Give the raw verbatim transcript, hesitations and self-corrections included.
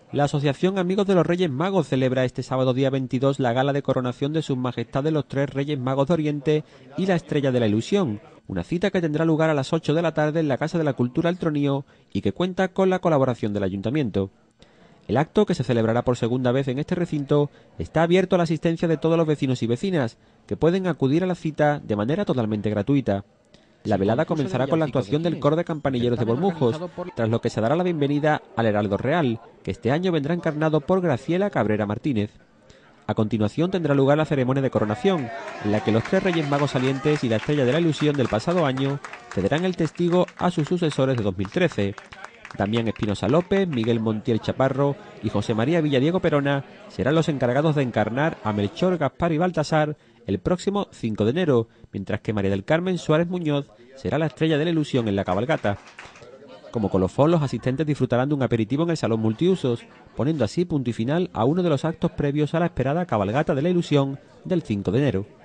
La Asociación Amigos de los Reyes Magos celebra este sábado día veintidós la gala de coronación de sus majestades los tres Reyes Magos de Oriente y la Estrella de la Ilusión, una cita que tendrá lugar a las ocho de la tarde en la Casa de la Cultura El Tronío y que cuenta con la colaboración del Ayuntamiento. El acto, que se celebrará por segunda vez en este recinto, está abierto a la asistencia de todos los vecinos y vecinas, que pueden acudir a la cita de manera totalmente gratuita. La velada comenzará con la actuación del coro de campanilleros de Bormujos, tras lo que se dará la bienvenida al Heraldo Real, que este año vendrá encarnado por Graciela Cabrera Martínez. A continuación tendrá lugar la ceremonia de coronación, en la que los tres Reyes Magos salientes y la Estrella de la Ilusión del pasado año cederán el testigo a sus sucesores de dos mil trece. Damián Espinosa López, Miguel Montiel Chaparro y José María Villadiego Perona serán los encargados de encarnar a Melchor, Gaspar y Baltasar el próximo cinco de enero, mientras que María del Carmen Suárez Muñoz será la Estrella de la Ilusión en la cabalgata. Como colofón, los asistentes disfrutarán de un aperitivo en el Salón Multiusos, poniendo así punto y final a uno de los actos previos a la esperada cabalgata de la Ilusión del cinco de enero.